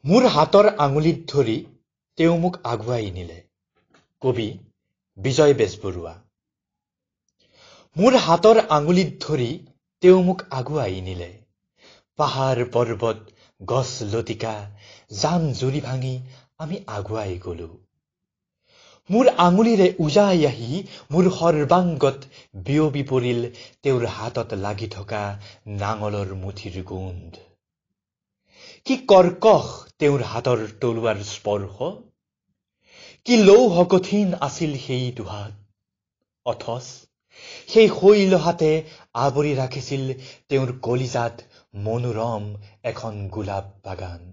মোৰ হাতৰ আঙুলিত ধৰি তেওঁ মোক আগুৱাই নিলে। কবি বিজয় বেজবৰুৱা। মোৰ হাতৰ আঙুলিত ধৰি তেওঁ মোক আগুৱাই নিলে। পাহাৰ পৰ্বত গছ লতিকা জান জুৰি ভাঙি আমি আগুৱাই গলো। মোৰ আঙুলিৰে উজাই আহি মোৰ সৰ্বাংগত বিয়পি পৰিল তেওঁৰ হাতত লাগি থকা নাঙলৰ মুঠিৰ গোন্ধ। কি কৰ্কশ তেওঁৰ হাতৰ তলুৱাৰ স্পৰ্শ, কি লৌহ কঠিন আছিল সেই দুহাত। অথচ সেই শৈল হাতে আৱৰি ৰাখিছিল তেওঁৰ কলিজাত মনোৰম এখন গোলাপ বাগান।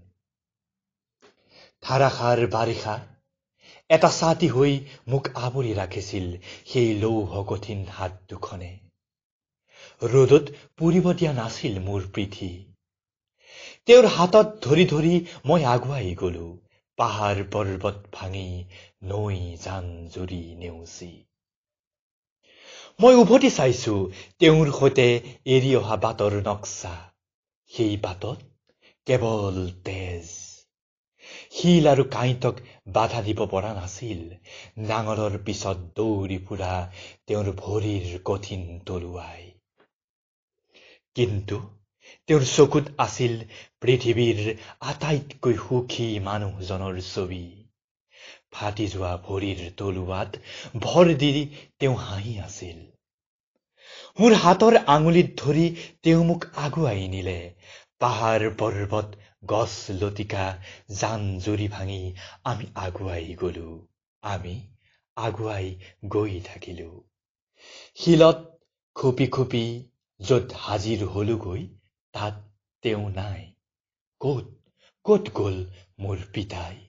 ধাৰাসাৰ বাৰিষা এটা ছাতি হৈ মোক আৱৰি ৰাখিছিল সেই লৌহ কঠিন হাত দুখনে। ৰ'দত পুৰিব দিয়া নাছিল মোৰ পিঠি। তেওঁৰ হাতত ধৰি ধৰি মই আগুৱাই গলো, পাহাৰ পৰ্বত ভাঙি নৈ জান জুৰি নেওচি। মই উভতি চাইছো তেওঁৰ সৈতে এৰি অহা বাটৰ নক্সা। সেই বাটত কেৱল তেজ। শিল আৰু কাঁইটক বাধা দিব পৰা নাছিল নাঙলৰ পিছত দৌৰি ফুৰা তেওঁৰ ভৰিৰ কঠিন তলুৱাই। কিন্তু তেওঁৰ চকুত আছিল পৃথিৱীৰ আটাইতকৈ সুখী মানুহজনৰ ছবি। ফাটি যোৱা ভৰিৰ তলুৱাত ভৰ দি তেওঁ হাঁহি আছিল। মোৰ হাতৰ আঙুলিত ধৰি তেওঁ মোক আগুৱাই নিলে। পাহাৰ পৰ্বত গছ লতিকা জান জুৰি ভাঙি আমি আগুৱাই গলো। আমি আগুৱাই গৈ থাকিলো। শিলত খুপি খুপি য'ত হাজিৰ হলোগৈ তাত তেওঁ নাই। ক'ত গ'ল মোৰ পিতাই।